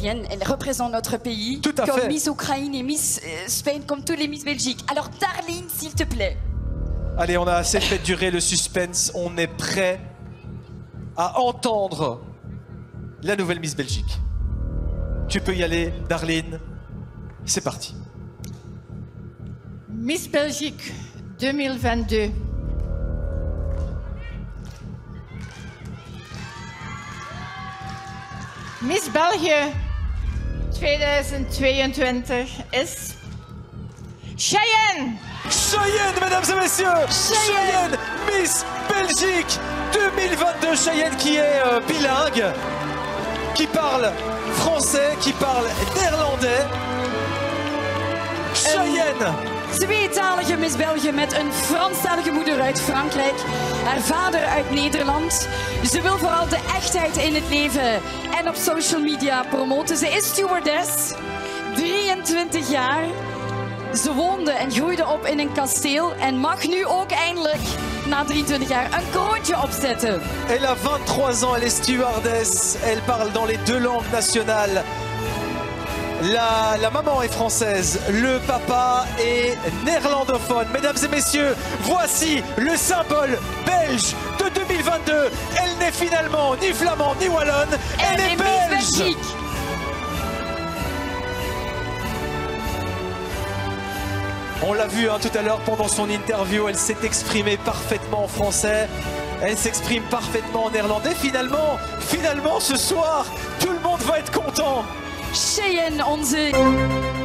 algérienne, elle représente notre pays. Tout à comme fait. Miss Ukraine et Miss Spain, comme tous les Miss Belgique. Alors Darline, s'il te plaît. Allez, on a assez fait durer le suspense. On est prêt à entendre la nouvelle Miss Belgique. Tu peux y aller, Darline. C'est parti. Miss Belgique 2022. Miss België 2022 is Cheyenne. Cheyenne, mesdames et messieurs. Cheyenne, Miss Belgique 2022. Cheyenne qui est bilingue, qui parle français, qui parle néerlandais. Cheyenne. Tweetalige Miss België met een Franstalige moeder uit Frankrijk, haar vader uit Nederland. Ze wil vooral de echtheid in het leven en op social media promoten. Ze is stewardess, 23 jaar. Ze woonde en groeide op in een kasteel en mag nu ook eindelijk, na 23 jaar, een kroontje opzetten. Elle a 23 ans, elle est stewardess, elle parle dans les deux langues nationales. La maman est française, le papa est néerlandophone. Mesdames et messieurs, voici le symbole belge de 2022. Elle n'est finalement ni flamande ni wallonne, elle est belge. Miss Belgique. On l'a vu tout à l'heure pendant son interview, elle s'est exprimée parfaitement en français. Elle s'exprime parfaitement en néerlandais. Finalement, ce soir, tout le monde va être content. Cheyenne, onze